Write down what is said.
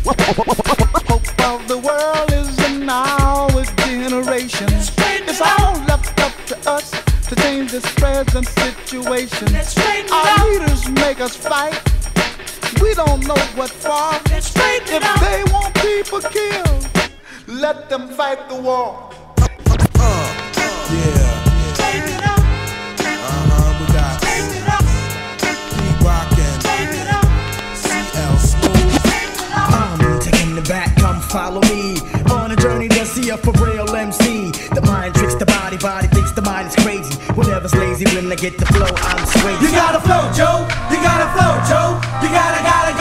Hope of the world is in our generation. It's all left up to us to change this present situation. Our leaders make us fight. We don't know what for. If they want people killed, let them fight the war. Yeah. We got P-Rock and CL Smooth. I'm taking the back, come follow me on a journey to see a for real MC. The mind tricks the body, body thinks the mind is crazy. Whatever's lazy, when I get the flow, I'm swayed. You gotta flow, Joe. You gotta flow, Joe. You gotta